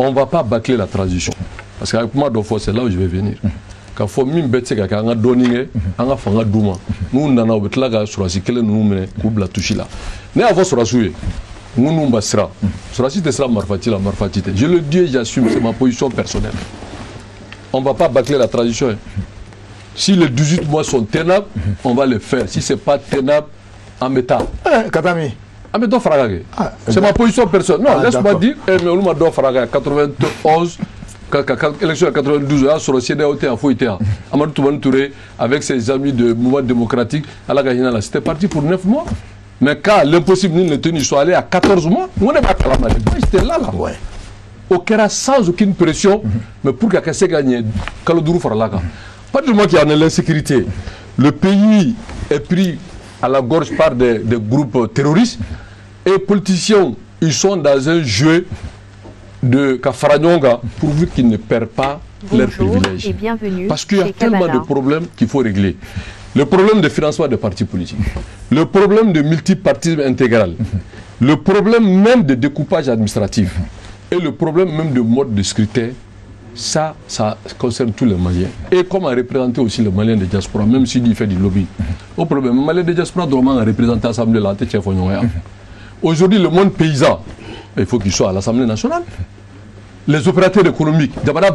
on ne va pas bâcler la transition. Parce qu'avec moi, c'est là où je vais venir. Quand faut même bêter quelqu'un, on a donné, on a fait un douma. Nous, on a fait là, sur la cycle, nous, on a touché là. Mais avant, sur la souille, nous, on a sera. Sur la cycle, c'est la marfatite. Je le dis et j'assume, c'est ma position personnelle. On ne va pas bâcler la transition. Si les 18 mois sont tenables, on va les faire. Si ce n'est pas tenable, en métal. Katami. C'est ma position personnelle. Non, laisse-moi dire, mais on m'a donné 91, élection à 92, sur le CDAOT à Fouitéa. Amadou Toubane Touré, avec ses amis de mouvement démocratique, à la Gagina, c'était parti pour 9 mois. Mais quand l'impossible n'est tenu, ils sont allés à 14 mois, on n'est pas à la maladie. J'étais là. Ouais. Au Kera sans aucune pression, mais pour qu'elle se gagne, Kalodourou Faralaka. Pas du moins qu'il y a de l'insécurité. Le pays est pris à la gorge par des groupes terroristes et les politiciens, ils sont dans un jeu de Kafaranyonga pourvu qu'ils ne perdent pas leurs privilèges. Parce qu'il y a tellement de problèmes qu'il faut régler. Le problème de financement des partis politiques, le problème de multipartisme intégral, le problème même de découpage administratif et le problème même de mode de scrutin. Ça concerne tous les Maliens. Et comme a représenté aussi les Maliens de diaspora, même s'il fait du lobby. Au problème, les Maliens de diaspora doivent représenter l'Assemblée là. Aujourd'hui, le monde paysan, il faut qu'il soit à l'Assemblée nationale. Les opérateurs économiques, d'abord,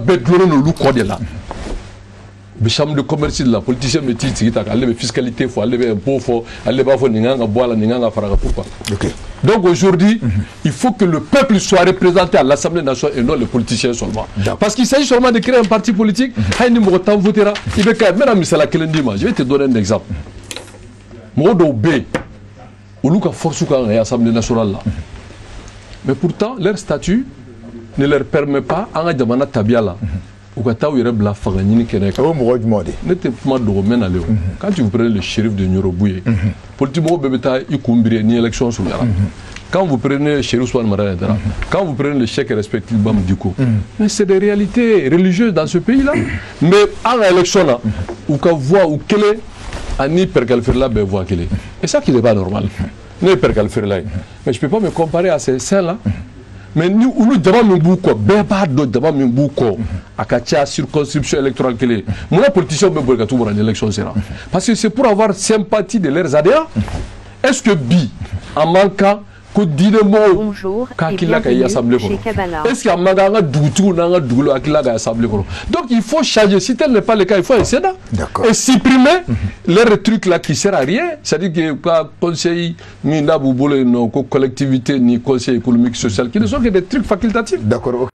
les chambres de commerce, la politicien, la fiscalité, il faut aller impôt, il faut aller pourquoi. Donc aujourd'hui, il faut que le peuple soit représenté à l'Assemblée nationale et non les politiciens seulement. Parce qu'il s'agit seulement de créer un parti politique, je vais te donner un exemple. Mais pourtant, leur statut ne leur permet pas, quand tu prenez le shérif de Nyorobuye, quand vous prenez le shérif Souane Marana, quand vous prenez le chèque respectif Bamdiko, mais c'est des réalités religieuses dans ce pays-là. Mais à l'élection, là, où qu'on voit où qu'elle est, Annie Perkalferla, ben voit qu'elle est. Et ça qui n'est pas normal. Mais je ne peux pas me comparer à ces saints-là. Mais nous, nous avons beaucoup, à circonscription électorale. Mon politicien veut l'élection sera. Parce que c'est pour avoir sympathie de leurs adhérents. Est-ce que Bi, en manquant, que bonjour et bienvenue chez Kabbalah. Est-ce qu'il y a un doutou donc il faut changer. Si tel n'est pas le cas, il faut essayer et supprimer les trucs là qui ne servent à rien. C'est-à-dire que le conseil, ni collectivité, ni conseil économique, social, qui ne sont que des trucs facultatifs. D'accord.